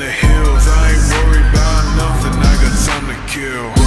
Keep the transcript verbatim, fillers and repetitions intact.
the hills. I ain't worried about nothing, I got time to kill.